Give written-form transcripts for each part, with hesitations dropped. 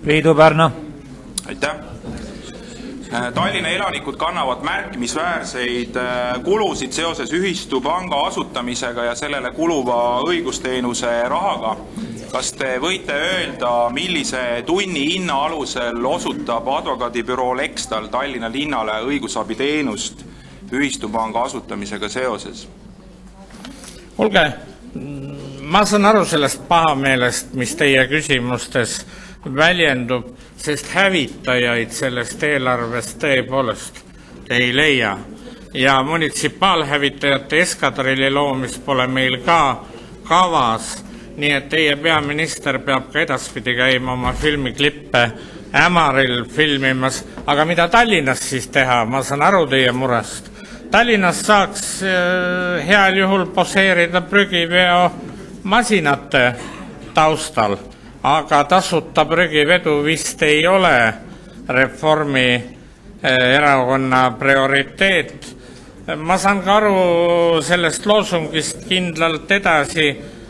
Priidu Pärna. Aitäh. Tallinna elanikud kannavad märkimisväärseid kulusid seoses ühistupanga asutamisega ja sellele kuluva õigusteenuse rahaga. Kas te võite öelda, millise tunni hinna alusel osutab advokaadibüroo Lextal Tallinna linnale õigusabiteenust ühistupanga asutamisega seoses? Olge, ma saan aru sellest pahameelest, mis teie küsimustes väljendub, sest hävitajaid sellest eelarvest tõepoolest ei leia. Ja munitsipaalhävitajate eskadrilli loomist pole meil ka kavas, nii et teie peaminister peab ka edaspidi käima oma filmiklippe Ämaril filmimas. Aga mida Tallinnas siis teha? Ma saan aru teie murest. Tallinnas saaks heal juhul poseerida prügiveo masinate taustal, aga tasuta prügivedu vist ei ole Reformi erakonna prioriteet. Ma saan ka aru sellest loosungist kindlalt edasi.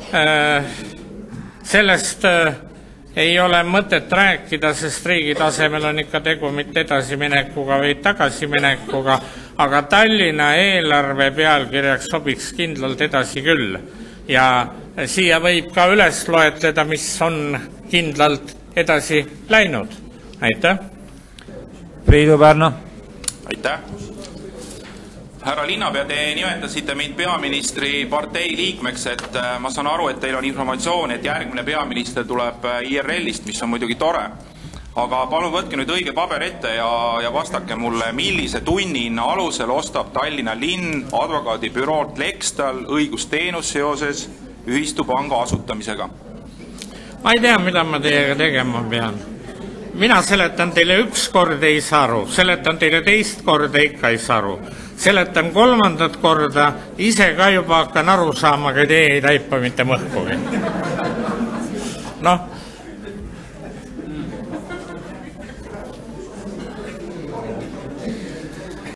Sellest ei ole mõtet rääkida, sest riigi tasemel on ikka tegu mitte edasiminekuga või tagasiminekuga, aga Tallinna eelarve pealkirjaks sobiks kindlalt edasi küll. Ja siia võib ka üles loetleda, mis on kindlalt edasi läinud. Aitäh. Priidu Pärna. Aitäh. Härra linnapea, te nimetasite mind peaministri partei liikmeks, et ma saan aru, et teil on informatsioon, et järgmine peaminister tuleb IRL-ist, mis on muidugi tore. Aga palun võtke nüüd õige paber ette ja vastake mulle, millise tunnihinna alusel ostab Tallinna linn advokaadibüroolt Lextal õigusteenus seoses ühistupanga asutamisega? Ma ei tea, mida ma teiega tegema pean. Mina seletan teile üks kord ei saa aru, seletan teile teist korda ikka ei saa aru. Seletan kolmandat korda, ise ka juba hakkan aru saama, aga teie ei taipa mitte mõhkugi. Noh,